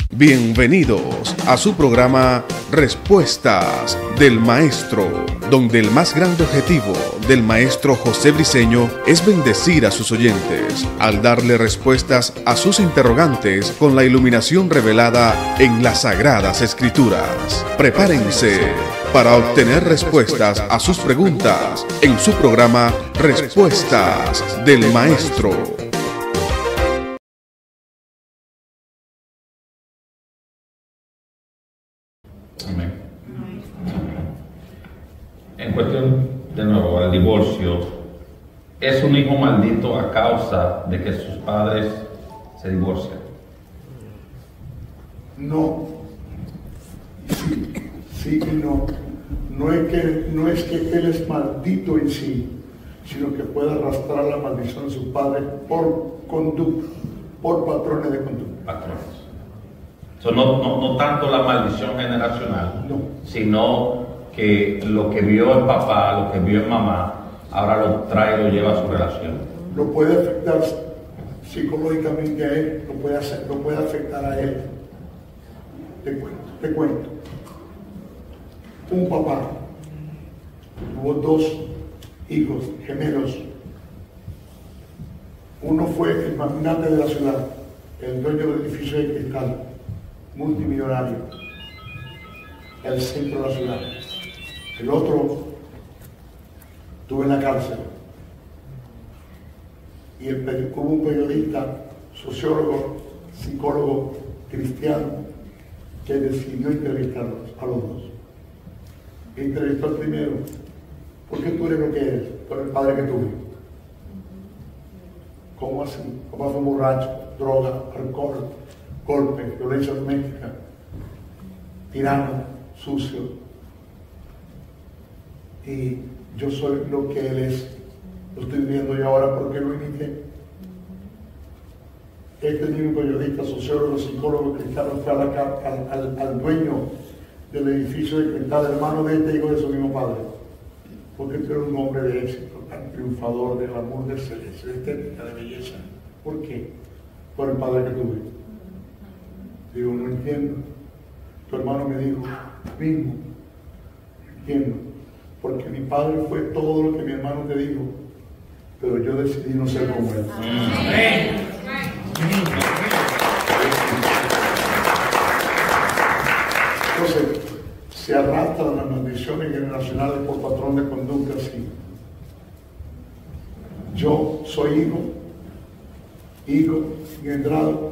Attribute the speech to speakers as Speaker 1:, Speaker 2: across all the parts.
Speaker 1: Bienvenidos a su programa Respuestas del Maestro, donde el más grande objetivo del maestro José Briceño es bendecir a sus oyentes al darle respuestas a sus interrogantes con la iluminación revelada en las Sagradas Escrituras. Prepárense para obtener respuestas a sus preguntas en su programa Respuestas del Maestro.
Speaker 2: Amén. En cuestión, de nuevo, el divorcio, ¿es un hijo maldito a causa de que sus padres se divorcian?
Speaker 3: No. Sí y no. No es que él es maldito en sí, sino que puede arrastrar la maldición de su padre por conducta, por patrones de conducta.
Speaker 2: Patrones. So, no tanto la maldición generacional,
Speaker 3: no,
Speaker 2: sino que lo que vio el papá, lo que vio el mamá, ahora lo trae y lo lleva a su relación.
Speaker 3: Lo puede afectar psicológicamente a él, lo puede afectar a él. Te cuento. Un papá tuvo 2 hijos gemelos. Uno fue el magnate de la ciudad, el dueño del edificio de cristal, multimillonario, el centro de la ciudad. El otro estuvo en la cárcel. Y hubo un periodista, sociólogo, psicólogo cristiano, que decidió entrevistarlos a los 2. Entrevistó al primero. ¿Por qué tú eres lo que eres? Por el padre que tuve. ¿Cómo así? Papá fue borracho, droga, alcohol, golpe, violencia doméstica, tirano, sucio. Y yo soy lo que él es. Lo estoy viendo yo ahora porque lo imité. Este mismo periodista, sociólogo, psicólogo cristiano fue al dueño del edificio de cristal, hermano de este hijo de su mismo padre. Porque tú eres un hombre de éxito, tan triunfador del amor de estética, de belleza. ¿Por qué? Por el padre que tuve. Digo, no entiendo. Tu hermano me dijo, mismo, entiendo. Porque mi padre fue todo lo que mi hermano te dijo, pero yo decidí no ser como él. Amén. Entonces, se arrastran las maldiciones generacionales por patrón de conducta así. Yo soy hijo engendrado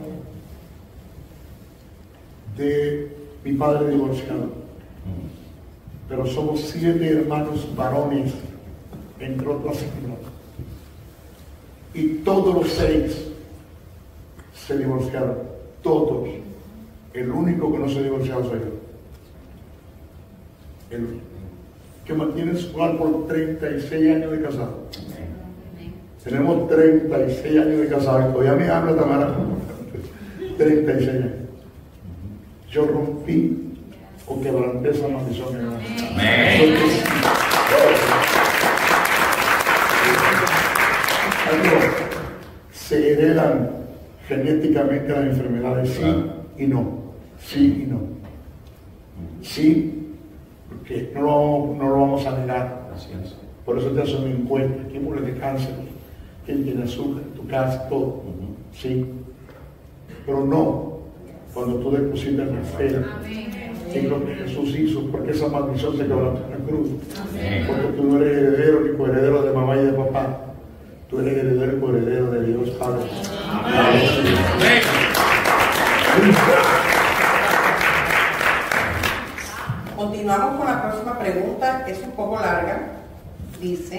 Speaker 3: de mi padre divorciado. Pero somos 7 hermanos varones, entre otras hijas. Y todos los 6 se divorciaron. Todos. El único que no se ha divorciado soy yo. El único. Que mantiene su hogar por 36 años de casado. Tenemos 36 años de casado. Y todavía me habla Tamara. 36 años. Yo rompí o quebranté esa maldición. Se heredan genéticamente las enfermedades, sí y no. Sí y no. Sí, porque no lo vamos a negar. Por eso te hacen una encuesta. ¿Quién muere de cáncer? ¿Quién tiene azúcar? Tu casa, todo. Sí. Pero no cuando tú depositas la fe en lo que Jesús hizo, porque esa maldición se quebrantó en la cruz. Porque tú no eres heredero ni coheredero de mamá y de papá. Tú eres heredero y coheredero de Dios Padre. Amén.
Speaker 4: Continuamos con la próxima pregunta, que es un poco larga. Dice: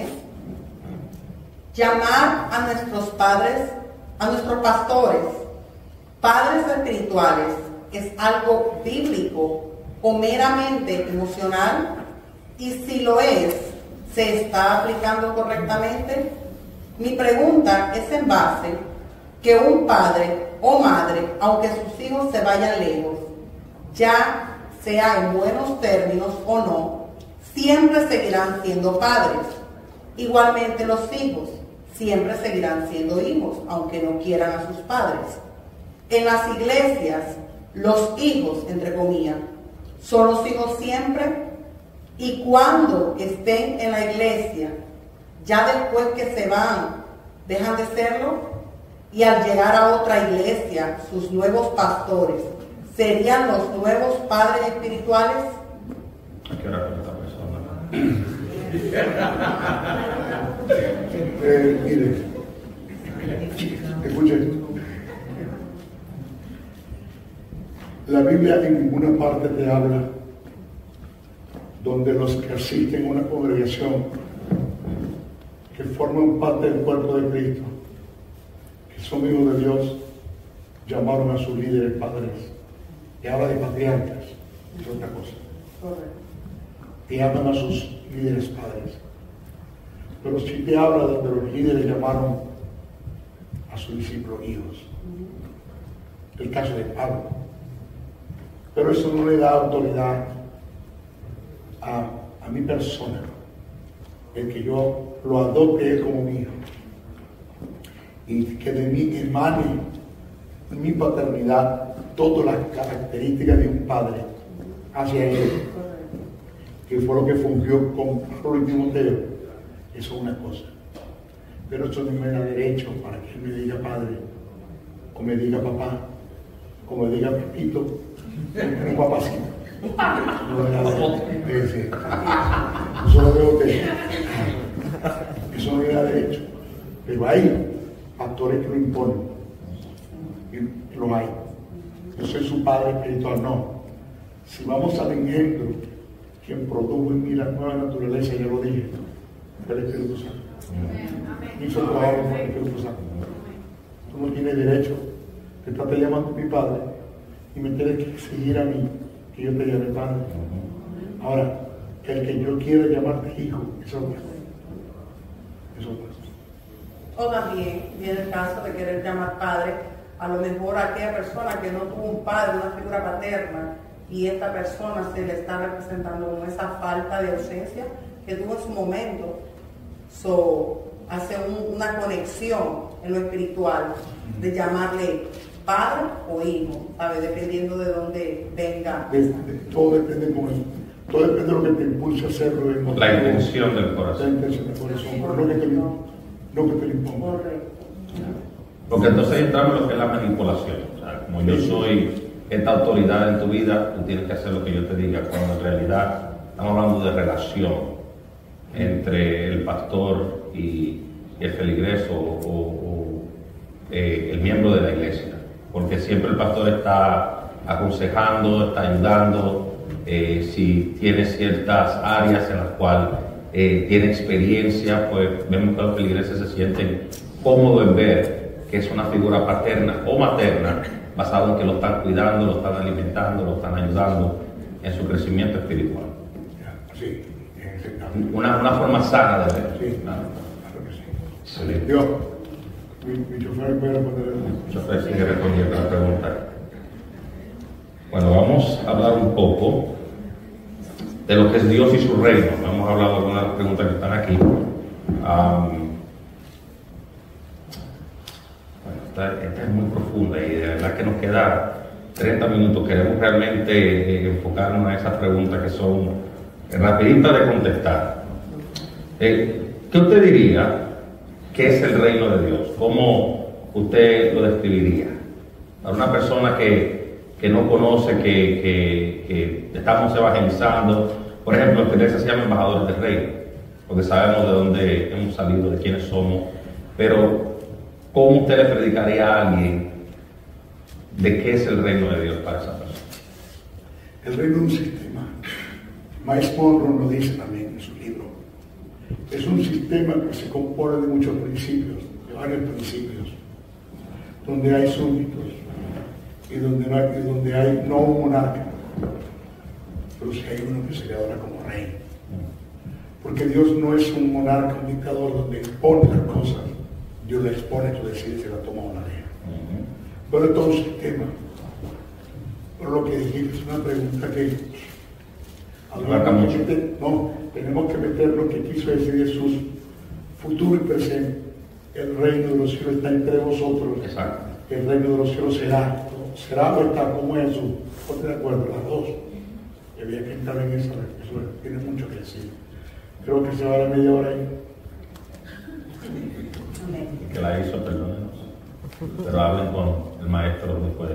Speaker 4: llamar a nuestros padres, a nuestros pastores, padres espirituales, ¿es algo bíblico o meramente emocional? Y si lo es, ¿se está aplicando correctamente? Mi pregunta es en base que un padre o madre, aunque sus hijos se vayan lejos, ya sea en buenos términos o no, siempre seguirán siendo padres. Igualmente los hijos siempre seguirán siendo hijos, aunque no quieran a sus padres. En las iglesias, los hijos, entre comillas, son los hijos siempre, y cuando estén en la iglesia, ya después que se van, dejan de serlo, y al llegar a otra iglesia, sus nuevos pastores, ¿serían los nuevos padres espirituales?
Speaker 2: Hay que orar con esta persona.
Speaker 3: Mire, escuchen. La Biblia en ninguna parte te habla donde los que asisten a una congregación que forman parte del cuerpo de Cristo, que son hijos de Dios, llamaron a sus líderes padres. Y habla de patriarcas, es otra cosa.
Speaker 4: Correcto.
Speaker 3: Y hablan a sus líderes padres. Pero si te habla donde los líderes llamaron a sus discípulos hijos. El caso de Pablo. Pero eso no le da autoridad a mi persona, el que yo lo adopte como mi hijo y que de mí emane mi paternidad todas las características de un padre hacia él, que fue lo que fungió con Pablo y Timoteo. Eso es una cosa, pero eso no me da derecho para que él me diga padre, o me diga papá, o me diga papito, un papacito. No me da derecho. Eso lo veo usted. Eso no me da derecho. Pero hay actores que lo imponen. Y lo hay. Yo soy su padre espiritual, no. Si vamos al engendro, quien produjo en mí la nueva naturaleza, ya lo dije, fue el Espíritu Santo. Hizo el trabajo con el Espíritu Santo. Tú no tienes derecho. Te estás llamando mi padre y me tienes que exigir a mí que yo te llame padre. Ahora, que el que yo quiera llamarte hijo, eso no es. Eso no es.
Speaker 4: O también viene el caso de querer llamar padre a lo mejor a aquella persona que no tuvo un padre, una figura paterna, y esta persona se le está representando con esa falta de ausencia que tuvo en su momento. Hace una conexión en lo espiritual de llamarle padre o hijo, ¿sabes? Dependiendo de dónde venga.
Speaker 3: Todo depende con eso. Todo depende de lo que te impulse a hacerlo.
Speaker 2: La intención del
Speaker 3: La
Speaker 2: corazón.
Speaker 3: intención del corazón, pero no que te lo imponga.
Speaker 4: Correcto.
Speaker 2: Porque entonces entramos en lo que es la manipulación. O sea, como yo soy esta autoridad en tu vida, tú tienes que hacer lo que yo te diga, cuando en realidad estamos hablando de relación entre el pastor y el feligreso o el miembro de la iglesia. Porque siempre el pastor está aconsejando, está ayudando, si tiene ciertas áreas en las cuales tiene experiencia, pues vemos que los feligreses se sienten cómodos en ver que es una figura paterna o materna, basado en que lo están cuidando, lo están alimentando, lo están ayudando en su crecimiento espiritual.
Speaker 3: Sí,
Speaker 2: Una forma sana de ver.
Speaker 3: sí,
Speaker 2: Claro.
Speaker 3: claro que sí.
Speaker 2: Excelente.
Speaker 3: Dios, mi chofer puede responder.
Speaker 2: Chofer sigue respondiendo la pregunta. Bueno, vamos a hablar un poco de lo que es Dios y su reino. Vamos a hablar de algunas preguntas que están aquí. Esta es muy profunda y de verdad que nos queda 30 minutos. Queremos realmente enfocarnos en esas preguntas que son rapiditas de contestar. ¿Qué usted diría que es el reino de Dios? ¿Cómo usted lo describiría? Para una persona que no conoce, que estamos evangelizando, por ejemplo, en la iglesia se llama embajadores del reino, porque sabemos de dónde hemos salido, de quiénes somos, pero ¿cómo usted le predicaría a alguien de qué es el reino de Dios para esa persona?
Speaker 3: El reino es un sistema. Miles Monroe lo dice también en su libro. Es un sistema que se compone de muchos principios, de varios principios, donde hay súbditos y donde hay no un monarca, pero sí hay uno que se le adora como rey. Porque Dios no es un monarca, un dictador donde impone las cosas. Dios la expone, tú decides si la toma o la deja. Pero es todo un sistema. Por lo que dijiste, es una pregunta que tenemos que meter lo que quiso decir Jesús, futuro y presente. El reino de los cielos está entre vosotros.
Speaker 2: Exacto.
Speaker 3: El reino de los cielos será. será o está como eso, ponte de acuerdo, las dos. Y había que entrar en eso tiene mucho que decir. Creo que se va a la media hora ahí.
Speaker 2: Que la hizo, perdónenos. Pero hablen con el maestro después.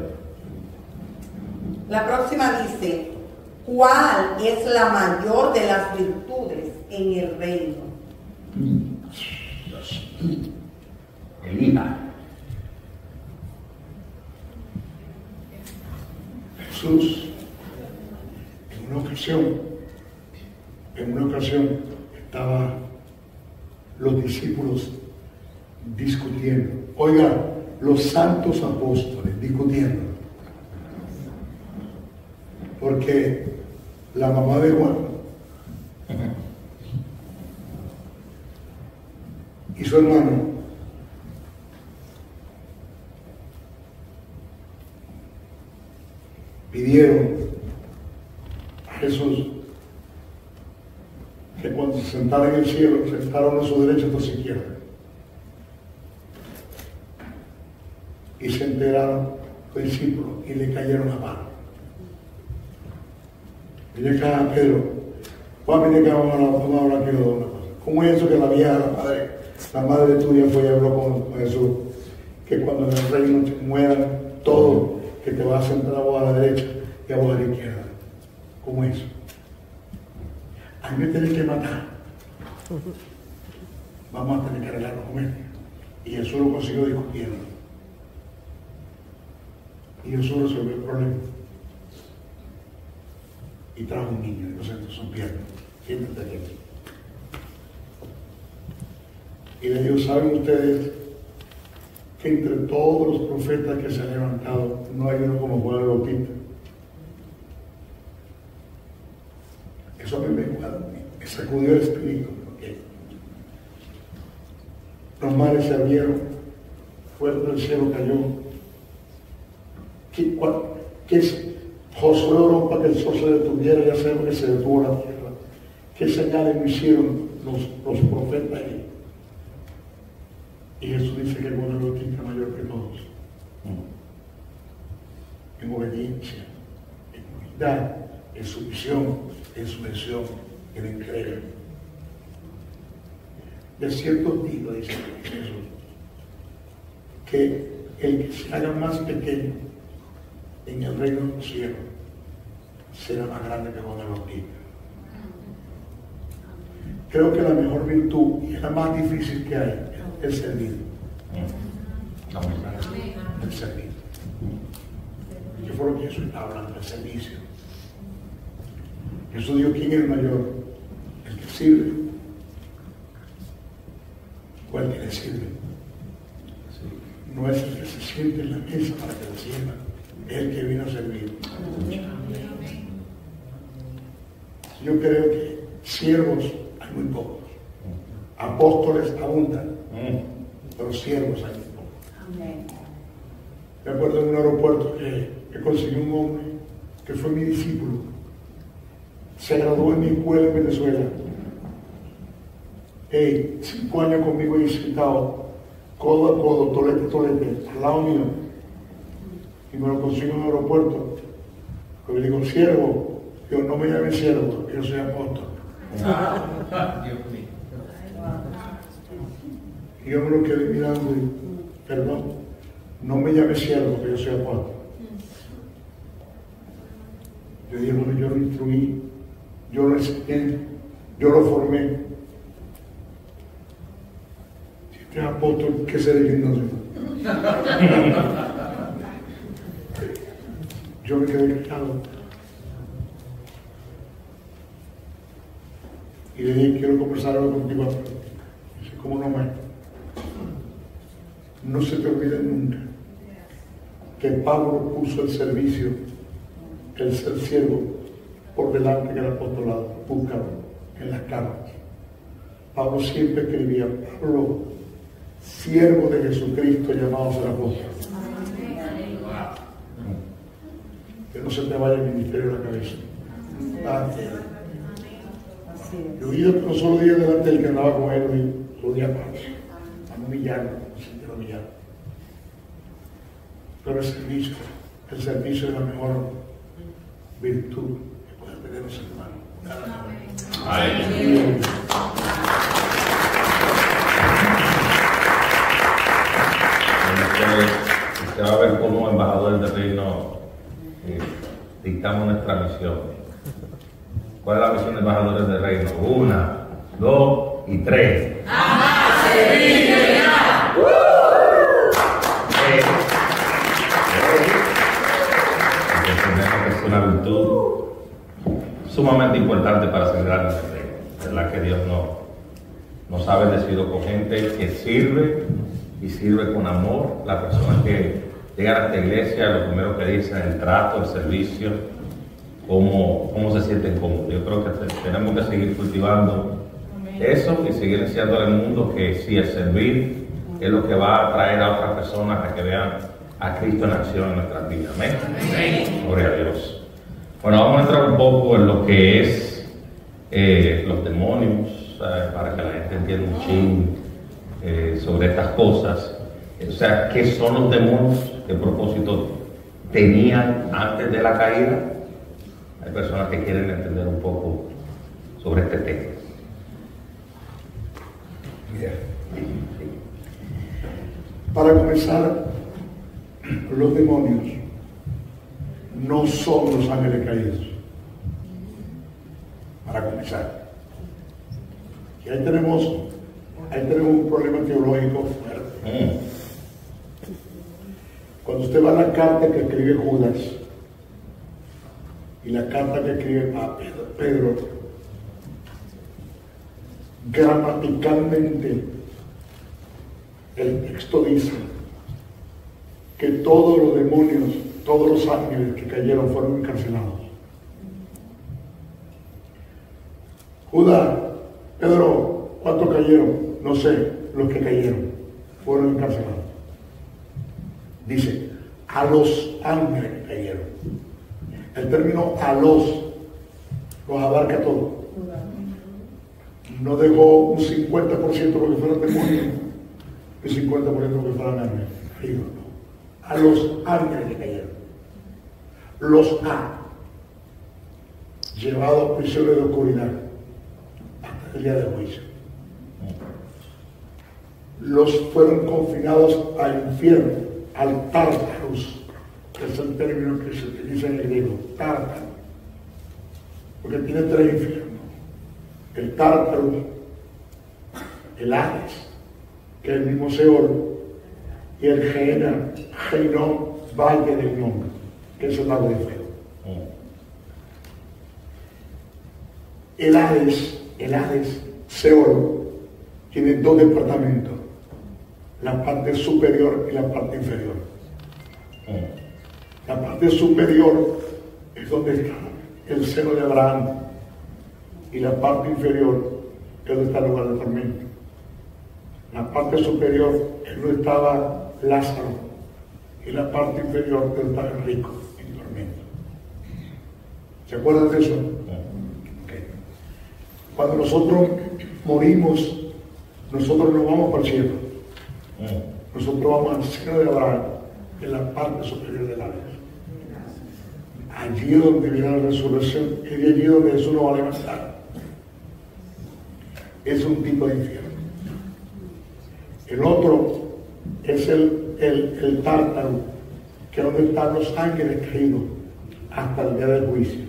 Speaker 4: La próxima dice, ¿cuál es la mayor de las virtudes en el reino?
Speaker 2: Elija.
Speaker 3: Jesús, en una ocasión, estaban los discípulos discutiendo. Oiga, los santos apóstoles discutiendo. Porque la mamá de Juan y su hermano pidieron a Jesús que cuando se sentara en el cielo, se sentaron a su derecha y a su izquierda. Y se enteraron los discípulos y le cayeron a mano. Viene acá, Pedro. Juan, viene acá, vamos a hablar aquí de una cosa. ¿Cómo es eso que la vieja, la madre tuya fue y habló con Jesús? Que cuando en el reino te mueran todos, que te vas a sentar a vos a la derecha y a vos a la izquierda. ¿Cómo es eso? A mí me tienen que matar. Vamos a tener que arreglarlo con él. Y Jesús lo consiguió discutiendo. Y Jesús resolvió el problema. Y trajo un niño, y lo sentó en su pierna. Siéntate aquí. Y le dijo, ¿saben ustedes que entre todos los profetas que se han levantado, no hay uno como Juan el Bautista? Eso a mí me sacudió el espíritu. Okay. Los mares se abrieron, fuego del cielo cayó. ¿Qué Josué oró para que el sol se detuviera, ya sabemos que se detuvo la tierra? ¿Qué señales no hicieron los profetas ahí? Y Jesús dice que Juan el Bautista es mayor que todos. En obediencia, en humildad, en sumisión, en sujeción, en entrega. De cierto tipo, dice Jesús, que el que se haga más pequeño en el reino de los cielos será más grande que Juan el Bautista. Creo que la mejor virtud y la más difícil que hay es el servir. El servir. ¿Qué fue lo que Jesús estaba hablando? El servicio. Jesús dijo, ¿quién es el mayor? El que sirve o el que le sirve. No es el que se siente en la mesa para que le sirva, es el que vino a servir. Yo creo que siervos hay muy pocos. Apóstoles abundan, pero siervos hay muy pocos. Me acuerdo en un aeropuerto que conseguí un hombre que fue mi discípulo. Se graduó en mi escuela en Venezuela. 5 años conmigo ahí sentado, codo a codo, tolete a tolete, al lado mío. Y me lo consigo en un aeropuerto. Yo le digo, siervo. Digo, no me llame siervo, yo soy apóstol. Y yo me lo quedé mirando y, perdón, no me llame siervo, que yo soy apóstol. Yo dije, bueno, yo lo instruí, yo lo enseñé, yo lo formé. Si usted es apóstol, ¿qué seré yo? No sé. Yo me quedé callado. Y le dije, quiero conversar algo contigo. Dice, ¿cómo no, maestro? No se te olvide nunca que Pablo puso el servicio, el ser siervo, por delante del apostolado. Búscalo en las cartas. Pablo siempre escribía, Pablo, siervo de Jesucristo, llamado a ser apóstol. Que no se te vaya el ministerio de la cabeza. Yo he ido no solo días delante del que andaba con él, y lo día para no humillarlo, no sentirlo humillado. Pero el servicio el servicio es la mejor virtud que pueden tener los hermanos.
Speaker 2: Amén. Usted va a ver cómo embajadores del reino dictamos nuestra misión. ¿Cuál es la misión de embajadores del reino? 1, 2 y 3.
Speaker 5: ¡Amar, servir y reinar!
Speaker 2: Es una virtud sumamente importante para ser grande en el reino. Es verdad que Dios nos ha bendecido con gente que sirve y sirve con amor. Las personas que llegan a esta iglesia, lo primero que dicen es el trato, el servicio, cómo se sienten cómodos. Yo creo que tenemos que seguir cultivando eso y seguir enseñando al mundo que sí, el servir es lo que va a atraer a otras personas a que vean a Cristo en acción en nuestras vidas. Amén. Amén. Gloria a Dios. Bueno, vamos a entrar un poco en lo que es los demonios, para que la gente entienda un chin sobre estas cosas. O sea, ¿qué son los demonios? ¿Qué propósito tenían antes de la caída? Hay personas que quieren entender un poco sobre este tema.
Speaker 3: Para comenzar, los demonios no son los ángeles caídos. Para comenzar. Y ahí tenemos un problema teológico fuerte. Cuando usted va a la carta que escribe Judas y la carta que escribe a Pedro, gramaticalmente el texto dice que todos los demonios, todos los ángeles que cayeron fueron encarcelados. Judas, Pedro, ¿cuántos cayeron? No sé, los que cayeron fueron encarcelados. Dice, a los ángeles que cayeron. El término a los abarca todo. No dejó un 50% porque fueran demonios y 50% porque fueran ángeles. Digo, no. A los ángeles que cayeron. Los ha llevado a prisiones de oscuridad hasta el día del juicio. Los fueron confinados al infierno, al Tártarus, que es el término que se utiliza en el griego, Tártaro, porque tiene 3 infiernos: el Tártarus, el Hades, que es el mismo Seol, y el Geinón, valle del nombre, que es el lago de fuego. El Hades, Seol, tiene 2 departamentos: la parte superior y la parte inferior. La parte superior es donde está el seno de Abraham, y la parte inferior es donde está el lugar del tormento. La parte superior es donde estaba Lázaro, y la parte inferior es donde estaba el rico en tormento. ¿Se acuerdan de eso? Okay. Cuando nosotros morimos, nosotros no vamos para el cielo. Nosotros vamos al seno de Abraham, en la parte superior del Hades. Allí es donde viene la resurrección, y de allí donde Jesús nos va a levantar. Es un tipo de infierno. El otro es el Tártaro, que es donde están los ángeles caídos hasta el día del juicio.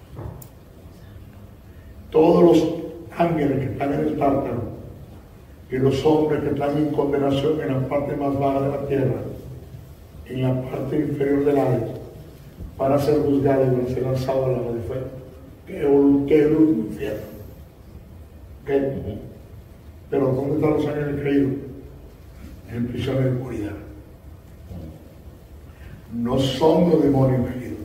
Speaker 3: Todos los ángeles que están en el Tártaro y los hombres que están en condenación en la parte más baja de la tierra, en la parte inferior del Hades, para ser juzgados y van a ser lanzados al lago de fuego, que es el último infierno. ¿Okay? Pero ¿dónde están los ángeles caídos? En prisiones de oscuridad. No son los demonios caídos.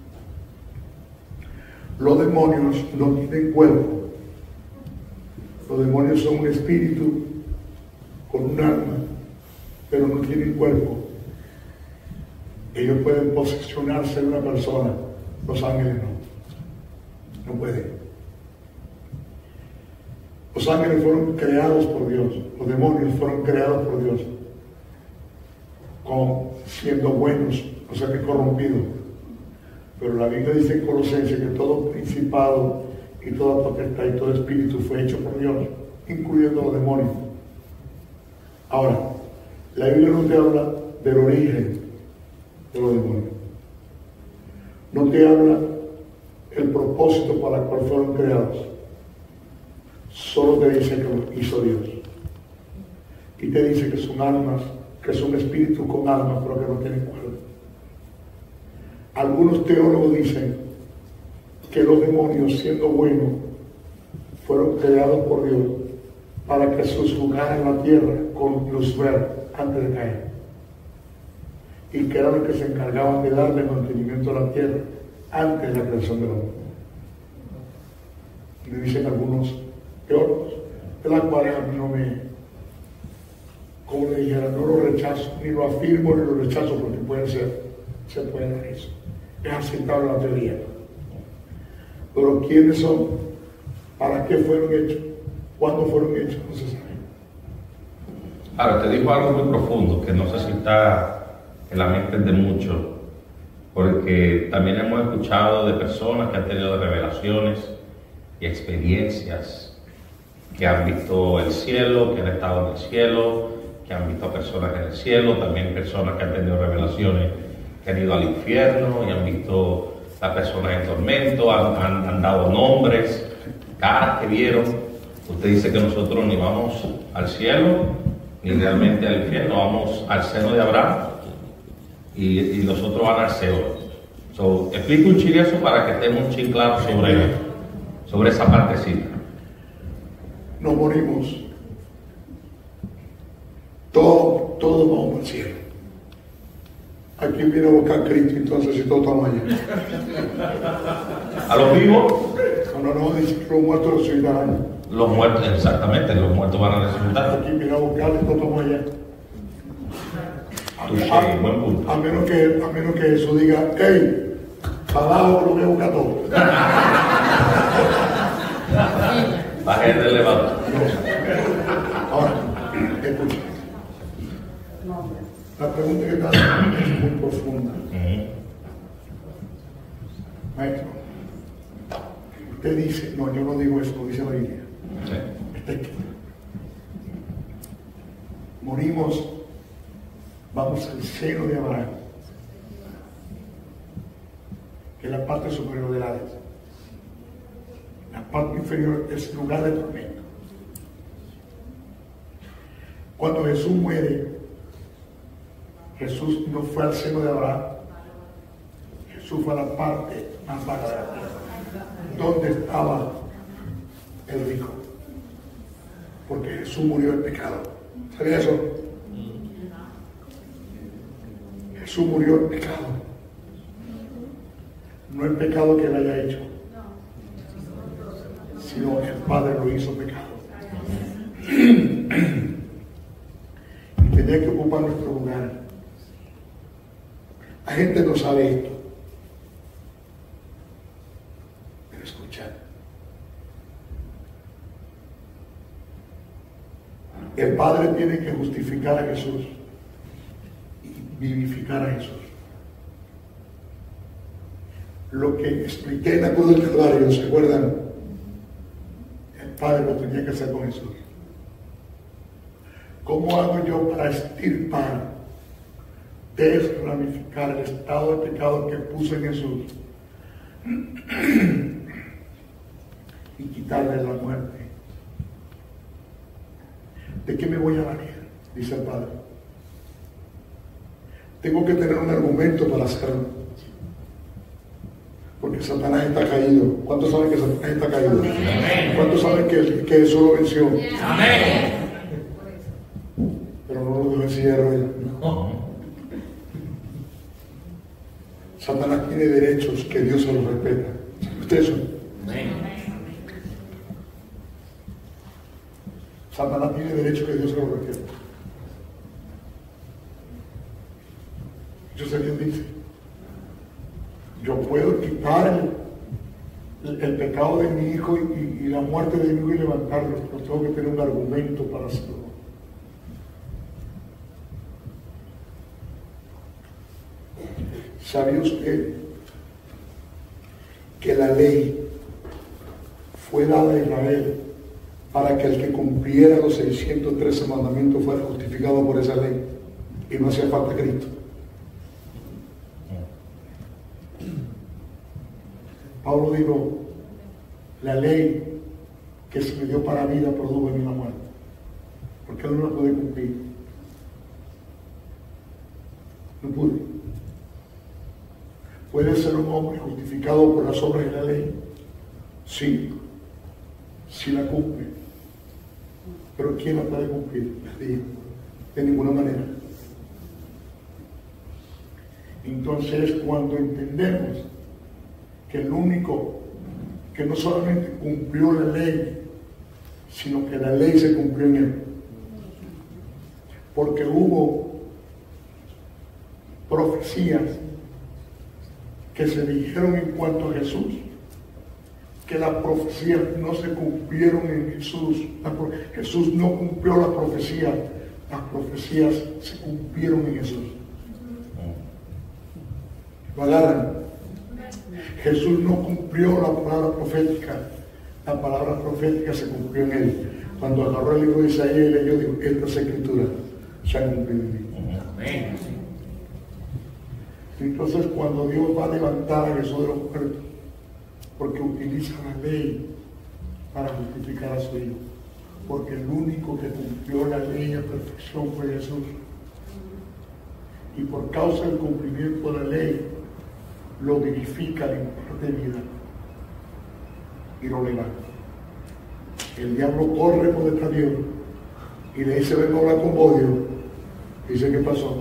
Speaker 3: Los demonios no tienen cuerpo. Los demonios son un espíritu con un alma, pero no tienen cuerpo. Ellos pueden posesionarse de una persona, los ángeles no pueden. Los ángeles fueron creados por Dios, los demonios fueron creados por Dios, siendo buenos, o sea que corrompidos, Pero la Biblia dice en Colosenses que todo principado y toda potestad y todo espíritu fue hecho por Dios, incluyendo los demonios. Ahora, la Biblia no te habla del origen de los demonios. No te habla el propósito para el cual fueron creados. Solo te dice que lo hizo Dios. Y te dice que son almas, que son espíritus con almas, pero que no tienen cuerpo. Algunos teólogos dicen que los demonios, siendo buenos, fueron creados por Dios para que Jesús jugara en la tierra con Lucifer antes de caer. Y que eran los que se encargaban de darle mantenimiento a la tierra antes de la creación del hombre. Le dicen algunos teólogos, de las cuales a mí no me, como le dijera, no lo rechazo, ni lo afirmo ni lo rechazo, porque puede ser, se puede dar eso. Es aceptable la teoría. Pero ¿quiénes son? ¿Para qué fueron hechos? ¿Cuándo fueron hechos? No se sabe.
Speaker 2: Ahora, te digo algo muy profundo, que no sé si está en la mente de muchos, porque también hemos escuchado de personas que han tenido revelaciones y experiencias, que han visto el cielo, que han estado en el cielo, que han visto a personas en el cielo, también personas que han tenido revelaciones que han ido al infierno y han visto a personas en tormento, han dado nombres, caras que vieron. Usted dice que nosotros ni vamos al cielo, ni realmente al infierno, vamos al seno de Abraham y los otros van al Seol. Explico un chile eso para que estemos un chin claro sobre esa partecita.
Speaker 3: Nos morimos. Todos vamos al cielo. ¿A quién viene a buscar a Cristo entonces si todos estamos allá?
Speaker 2: ¿A los vivos?
Speaker 3: No, dice que los muertos resucitarán.
Speaker 2: Los muertos, exactamente, los muertos van a resucitar.
Speaker 3: ¿A quién viene a buscarle? Todos estamos allá.
Speaker 2: Buen punto.
Speaker 3: A menos que Jesús diga, hey, para abajo lo voy a buscar todo.
Speaker 2: Baje el elevador.
Speaker 3: Ahora, escucha. La pregunta que está haciendo es muy profunda. Maestro, usted dice, no, yo no digo eso, lo dice la Biblia.
Speaker 2: Sí.
Speaker 3: Está escrito. Morimos, vamos al seno de Abraham, que es la parte superior del Hades. La parte inferior es el lugar de tormento. Cuando Jesús muere, Jesús no fue al seno de Abraham. Jesús fue a la parte más baja de la tierra, donde estaba el rico. Porque Jesús murió en pecado. ¿Sabía eso? Jesús murió en pecado. No el pecado que él haya hecho, sino el Padre lo hizo pecado. Y tenía que ocupar nuestro lugar. La gente no sabe esto. Pero escuchad. El Padre tiene que justificar a Jesús y vivificar a Jesús. Lo que expliqué en la cruz del Calvario, ¿se acuerdan? El Padre lo tenía que hacer con Jesús. ¿Cómo hago yo para extirpar, desramificar el estado de pecado que puse en Jesús y quitarle la muerte? ¿De qué me voy a valer? Dice el Padre. Tengo que tener un argumento para hacerlo. Porque Satanás está caído. ¿Cuántos saben que Satanás está caído? Amén. ¿Cuántos saben que Jesús lo venció?
Speaker 5: Amén.
Speaker 3: Pero no lo dejó en silla de ruedas. Satanás tiene derechos que Dios se los respeta. ¿Ustedes son? Satanás tiene derechos que Dios se los respeta. Yo sé Dios dice, yo puedo quitar el pecado de mi hijo y la muerte de mi hijo y levantarlo, pero tengo que tener un argumento para hacerlo. ¿Sabía usted que la ley fue dada a Israel para que el que cumpliera los 613 mandamientos fuera justificado por esa ley y no hacía falta Cristo. Pablo dijo, la ley que se me dio para vida produjo en mí la muerte, porque él no la pude cumplir. No pude. ¿Puede ser un hombre justificado por las obras de la ley? Sí, sí la cumple. Pero ¿quién la puede cumplir? Nadie, de ninguna manera. Entonces, cuando entendemos que el único que no solamente cumplió la ley, sino que la ley se cumplió en él, porque hubo profecías que se dijeron en cuanto a Jesús, que las profecías no se cumplieron en Jesús. Jesús no cumplió la profecía, las profecías se cumplieron en Jesús. ¿Lo agarran? Jesús no cumplió la palabra profética, la palabra profética se cumplió en él. Cuando agarró el libro de Isaías y leyó, dijo, estas escrituras se han cumplido en mí. Amén. Entonces, cuando Dios va a levantar a Jesús de los muertos, porque utiliza la ley para justificar a su Hijo, porque el único que cumplió la ley a perfección fue Jesús, y por causa del cumplimiento de la ley lo vivifica, le imparte vida y lo levanta. El diablo corre por detrás de Dios y le dice, vengo a hablar con vos, Dios. Dice, ¿qué pasó?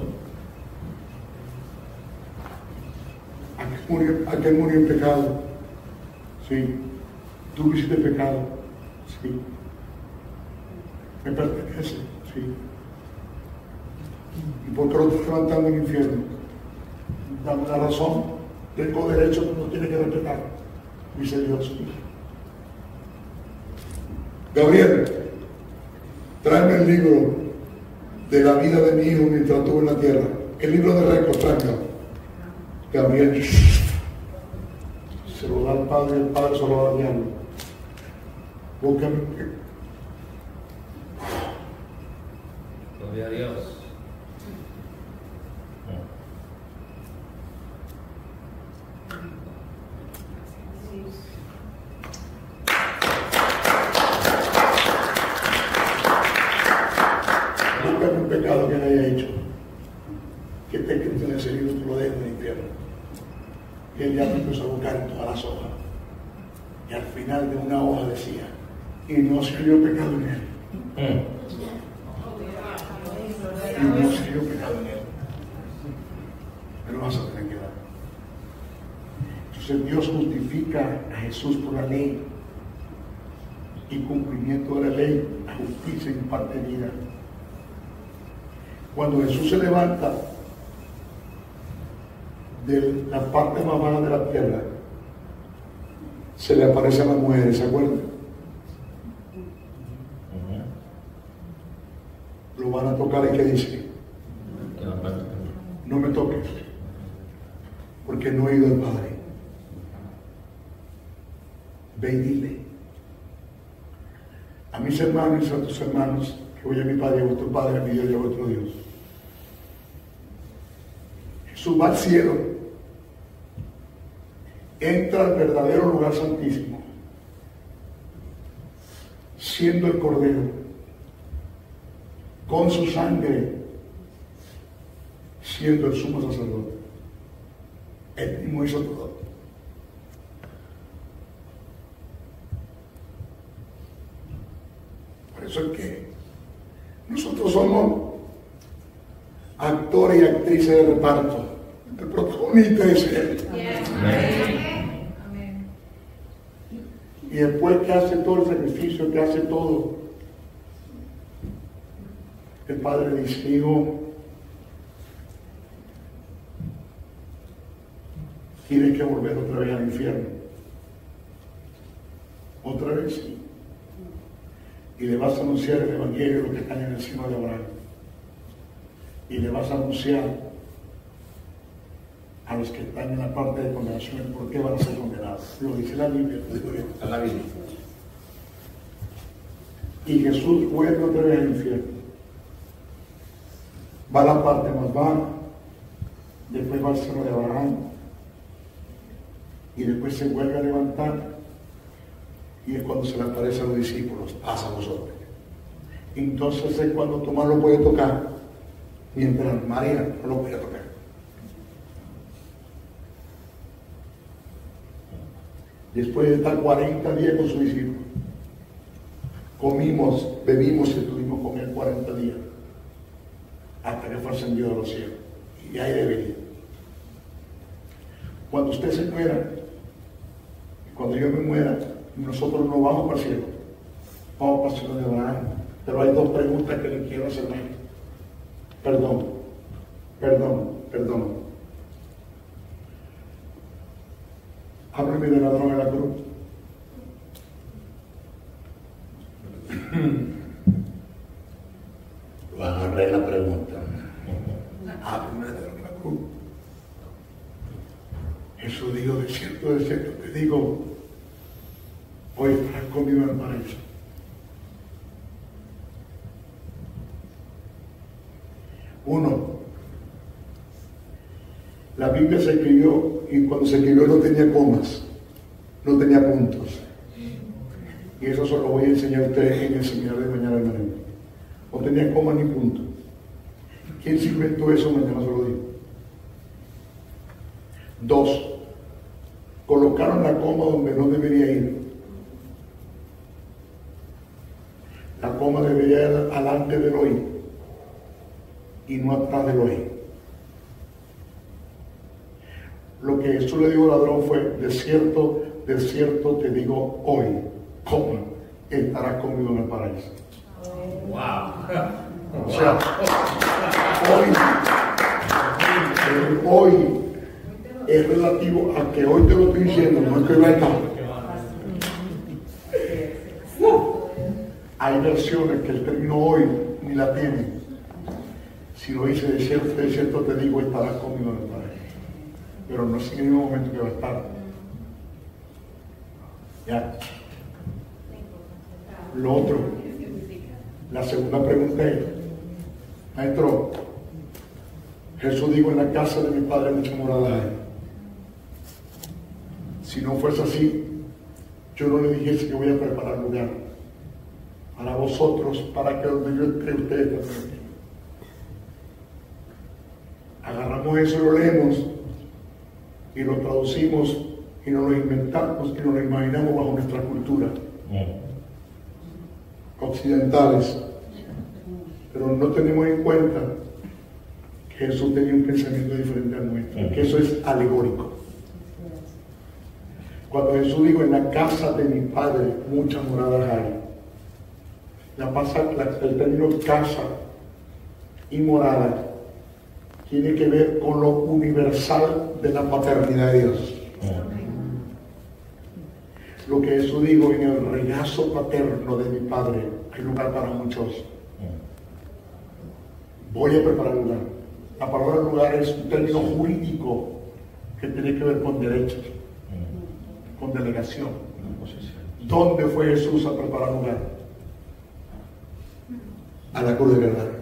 Speaker 3: Aquel murió en pecado. Sí. Tú hiciste pecado. Sí. Me pertenece. Sí. ¿Y por qué lo estás levantando en el infierno? Dame la razón. Tengo derecho, tú no tienes que respetar. Dice Dios. Gabriel, tráeme el libro de la vida de mi hijo mientras estuvo en la tierra. El libro de récords, tráemelo. Gabriel se lo da al Padre y el Padre se lo da al diablo. Búscame.
Speaker 2: Gloria a Dios.
Speaker 3: Búscame un pecado que le haya hecho, que esté escrito en ese libro, tú lo dejes en el infierno. Y el diablo empezó a buscar en todas las hojas. Y al final de una hoja decía, y no se halló pecado en él. Y no se halló pecado en él. Pero vas a tener que dar. Entonces Dios justifica a Jesús por la ley. Y cumplimiento de la ley, la justicia imparte vida. Cuando Jesús se levanta de la parte más baja de la tierra, se le aparece a las mujeres, ¿se acuerdan? Lo van a tocar y ¿qué dice? No me toques, porque no he ido al Padre. Ve y dile a mis hermanos y a tus hermanos que voy a mi Padre y a vuestro Padre, a mi Dios y a vuestro Dios. Jesús va al cielo, entra al verdadero lugar santísimo, siendo el Cordero, con su sangre, siendo el sumo sacerdote. Él mismo hizo todo. Por eso es que nosotros somos actores y actrices de reparto. El protagonista es él.
Speaker 5: Amén.
Speaker 3: Y después que hace todo el sacrificio, que hace todo, el Padre dice, hijo, tienes que volver otra vez al infierno. Otra vez, sí. Y le vas a anunciar el Evangelio a los que están en el seno de Abraham. Y le vas a anunciar a los que están en la parte de condenación por qué van a ser condenados. Lo dice la Biblia, lo digo yo.
Speaker 2: A la vida.
Speaker 3: Y Jesús vuelve otra vez al infierno. Va a la parte más baja, después va al seno de Abraham, y después se vuelve a levantar, y es cuando se le aparece a los discípulos, pasa a vosotros. Entonces es cuando Tomás lo puede tocar, mientras María no lo podía tocar. Después de estar 40 días con sus discípulos, comimos, bebimos y estuvimos con él 40 días, hasta que fue ascendido a los cielos. Y ahí debería. Cuando usted se muera, cuando yo me muera, nosotros no vamos para el cielo, vamos para el cielo de Abraham. Pero hay dos preguntas que le quiero hacer. Perdón. Hábleme del ladrón en la cruz.
Speaker 6: Lo agarré la pregunta.
Speaker 3: Hábleme del ladrón en la cruz. Jesús dijo, de cierto, te digo, hoy estarás conmigo en el paraíso. Uno, la Biblia se escribió y cuando se escribió no tenía comas, no tenía puntos. Y eso se lo voy a enseñar a ustedes en el seminario de mañana, hermano. No tenía comas ni puntos. ¿Quién se inventó eso? Mañana se lo digo. Dos, colocaron la coma donde no debería ir. La coma debería ir alante del oí y no atrás del oí. Lo que Jesús le dijo al ladrón fue, de cierto te digo hoy, coma, estarás conmigo en el paraíso.
Speaker 2: Wow.
Speaker 3: O sea, hoy es relativo a que hoy te lo estoy diciendo, no es que va a estar. Hay versiones que el término hoy ni la tienen. Si lo dice de cierto te digo, estarás conmigo en el paraíso. Pero no es en el mismo momento que va a estar. Ya. Lo otro, la segunda pregunta es, maestro, Jesús dijo, en la casa de mi padre muchas moradas hay. Si no fuese así, yo no le dijese que voy a preparar lugar para vosotros, para que donde yo esté ustedes también. Agarramos eso y lo leemos y lo traducimos y nos lo inventamos y nos lo imaginamos bajo nuestra cultura occidentales, pero no tenemos en cuenta que Jesús tenía un pensamiento diferente al nuestro, que eso es alegórico. Cuando Jesús dijo, en la casa de mi padre muchas moradas hay, el término casa y morada tiene que ver con lo universal de la paternidad de Dios. Lo que Jesús dijo, en el regazo paterno de mi padre hay lugar para muchos. Voy a preparar lugar. La palabra lugar es un término jurídico que tiene que ver con derechos, con delegación. ¿Dónde fue Jesús a preparar lugar? A la cruz de Calvario.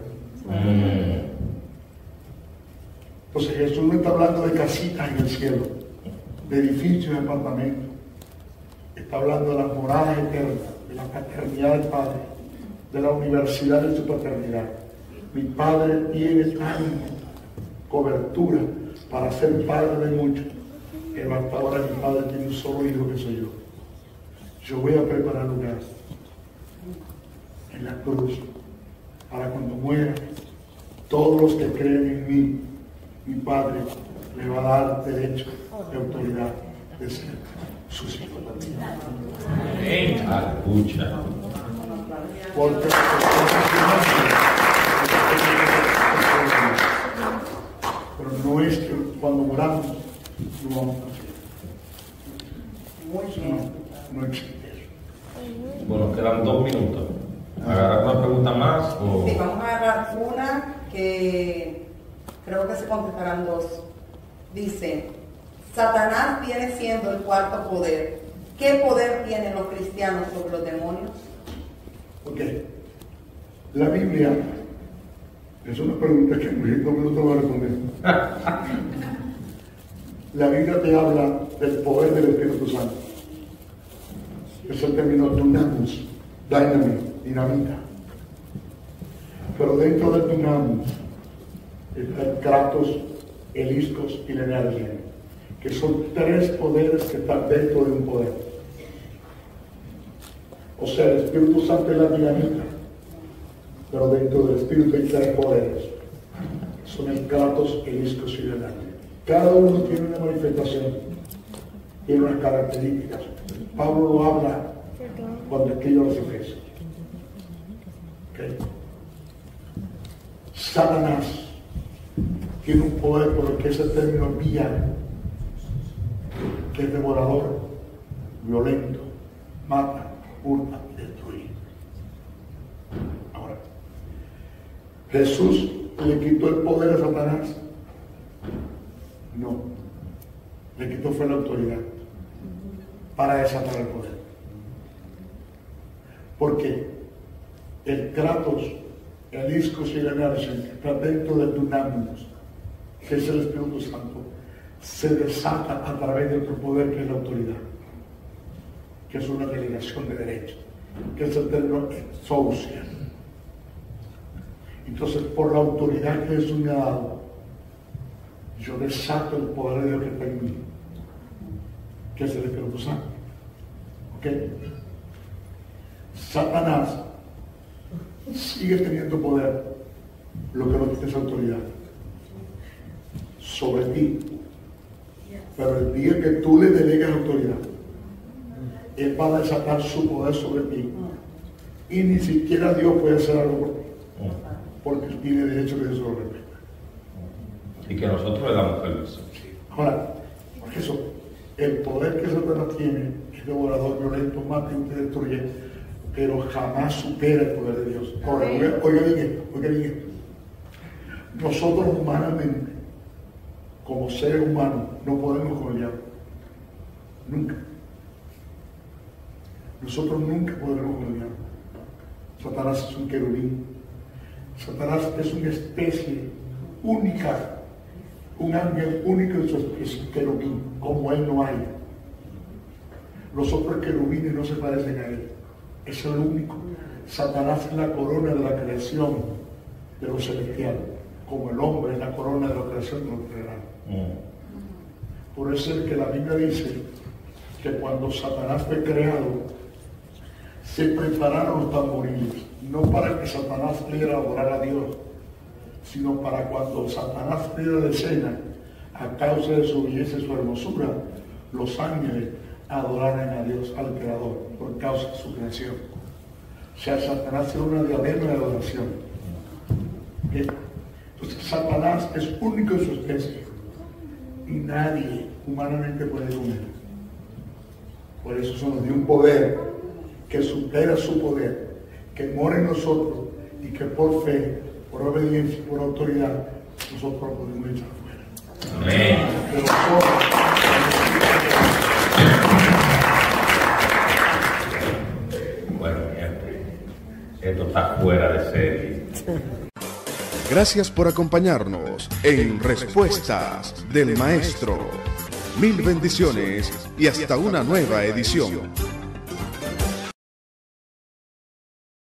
Speaker 3: Entonces Jesús no está hablando de casitas en el cielo, de edificios, de apartamentos. Está hablando de las moradas eternas, de la paternidad del Padre, de la universidad de su paternidad. Mi Padre tiene tan cobertura para ser padre de muchos, pero hasta ahora mi Padre tiene un solo hijo que soy yo. Yo voy a preparar lugar en la cruz para cuando muera, todos los que creen en mí, mi Padre le va a dar derecho de autoridad de ser sus hijos también.
Speaker 2: Escucha.
Speaker 3: Porque pero no es que cuando moramos no vamos a hacer. No existe eso.
Speaker 2: Bueno, quedan 2 minutos. ¿Agarrar una pregunta más? O...
Speaker 4: Sí, vamos a agarrar una que creo que se contestarán 2. Dice, Satanás viene siendo el cuarto poder. ¿Qué poder tienen los cristianos sobre los demonios?
Speaker 3: Ok. La Biblia es una pregunta que en 5 minutos voy a responder. La Biblia te habla del poder del Espíritu Santo. Es el término dunamis, dinamita. Pero dentro del dunamis está el kratos, el iscos y la energía, que son 3 poderes que están dentro de un poder. O sea, el Espíritu Santo es la dinamita, pero dentro del Espíritu hay 3 poderes. Son el kratos, el iscos y la energía. Cada uno tiene una manifestación, tiene unas características. Pablo lo habla cuando escribe a los Efesios. ¿Okay? Satanás tiene un poder por el que ese término vía, que es devorador, violento, mata, hurta y destruye. Ahora, ¿Jesús le quitó el poder a Satanás? No. Le quitó fue la autoridad para desatar el poder. Porque el kratos, el iscos y la energía que está dentro del dunamis, que es el Espíritu Santo, se desata a través de otro poder que es la autoridad, que es una delegación de derecho, que es el término exousia. Entonces, por la autoridad que Jesús me ha dado, yo desato el poder de Dios que está en mí, que es el Espíritu Santo. ¿Ok? Satanás sigue teniendo poder, lo que no tiene es autoridad sobre ti. Pero el día que tú le delegas autoridad, Él va a desatar su poder sobre ti. Y ni siquiera Dios puede hacer algo por ti, porque Él tiene derecho que Dios lo respeta.
Speaker 2: Y que nosotros le damos permiso.
Speaker 3: Ahora, por eso, el poder que Satanás tiene es devorador, violento, mata y te destruye, pero jamás supera el poder de Dios. Ahora, oiga bien esto. Nosotros humanamente, como seres humanos, no podemos con el diablo. Nunca. Nosotros nunca podremos con el diablo. Satanás es un querubín. Satanás es una especie única, un ángel único en su especie, querubín, como él no hay. Los otros querubines no se parecen a él. Es el único. Satanás es la corona de la creación de lo celestial, como el hombre es la corona de la creación de lo terrenal. Por eso es que la Biblia dice que cuando Satanás fue creado, se prepararon los tamboriles, no para que Satanás pudiera adorar a Dios, sino para cuando Satanás pidiera de escena, a causa de su belleza y su hermosura, los ángeles adoraran a Dios, al Creador, por causa de su creación. O sea, Satanás era una diadema de adoración. ¿Bien? Entonces, Satanás es único en su especie y nadie humanamente puede con él. Por eso se nos dio un poder que supera su poder, que mora en nosotros y que por fe, por obediencia, por autoridad, nosotros lo podemos echar fuera.
Speaker 2: Amén.
Speaker 3: Pero nosotros,
Speaker 2: bueno, gente, esto está fuera de serie.
Speaker 1: Gracias por acompañarnos en Respuestas del Maestro. Mil bendiciones y hasta una nueva edición.